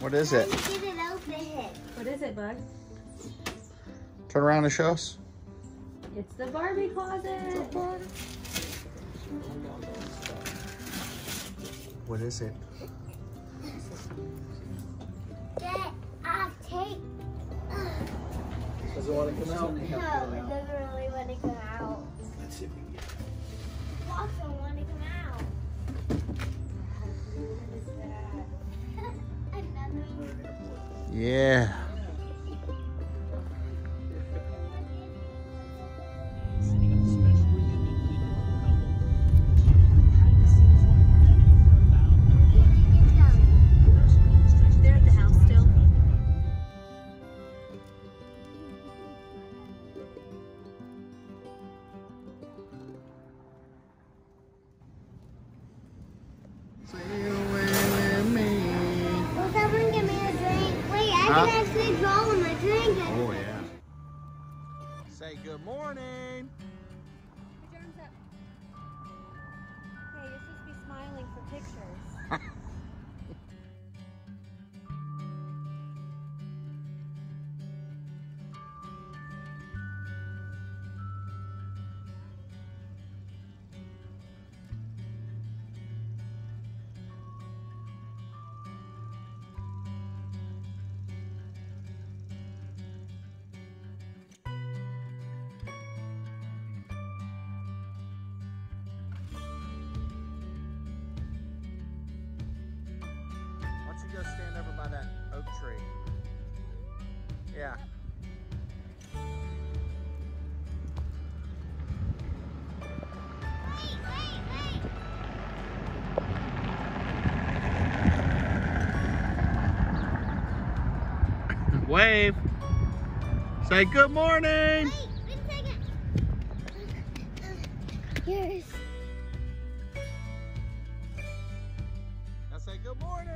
What is it? Get it open. What is it, Bug? Turn around and show us. It's the Barbie closet. What is it? Get off tape. Does it want to come out? No, it doesn't really want to come out. Let's see if we can get it. It also want to come out. Another one. Yeah. They're at the house still. Will someone give me a drink? Wait, I can actually draw on my drink. Oh yeah. Say good morning. Put your arms up. Hey, you're supposed to be smiling for pictures. Why don't you go stand over by that oak tree? Yeah. Wave. Say good morning. Wait a second. Yours. Now say good morning.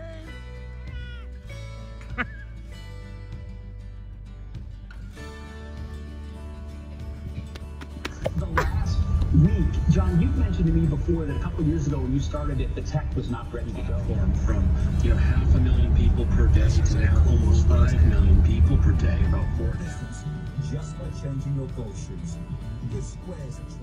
The last week, John, you've mentioned to me before that a couple years ago when you started it, the tech was not ready to go. From 500,000 people per day to now almost 5 million people per day. About 4 days. Just by changing your golf shoes, give Squares a try.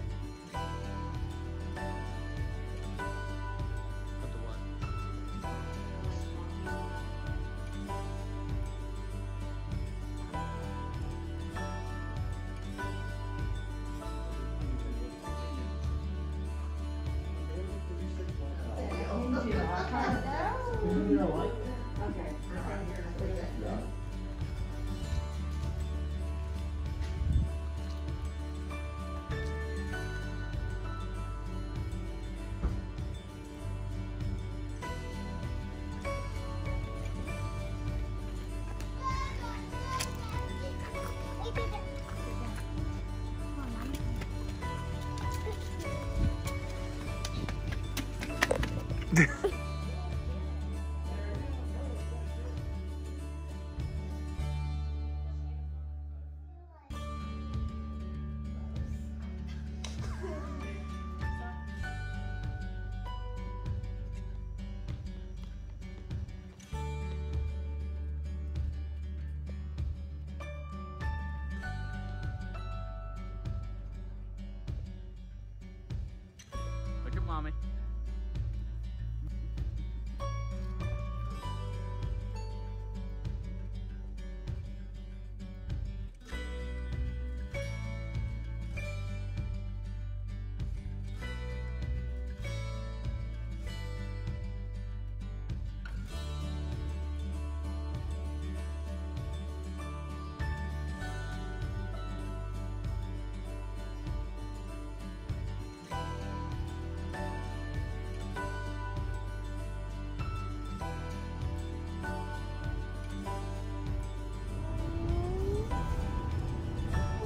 Look at mommy.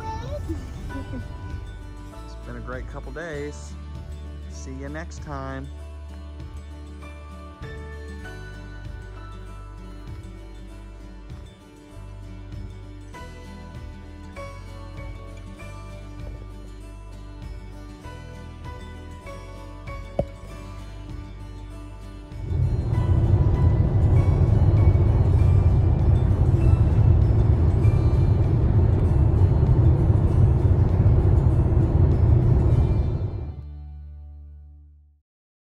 It's been a great couple days. See you next time.